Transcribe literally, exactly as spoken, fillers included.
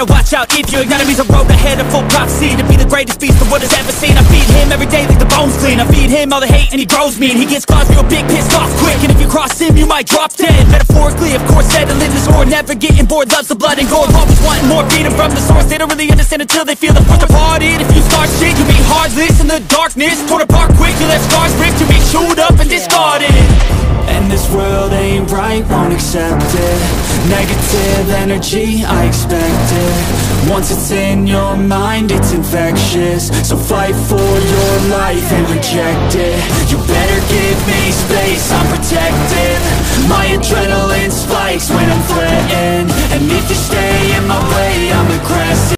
better watch out if your enemy's a road ahead of full prophecy. To be the greatest beast the world has ever seen. I feed him every day like the bones clean. I feed him all the hate and he grows me. And he gets claws real big, pissed off quick. And if you cross him, you might drop dead. Metaphorically, of course, settling this war. Never getting bored, loves the blood and gore. Always wanting more freedom from the source. They don't really understand until they feel the force departed. If you start shit, you'll be heartless in the darkness. Torn apart quick, you let scars rip to be chewed up and discarded. And this world ain't right, won't accept it. Negative energy, I expect it. Once it's in your mind, it's infectious. So fight for your life and reject it. You better give me space, I'm protected. My adrenaline spikes when I'm threatened. And if you stay in my way, I'm aggressive.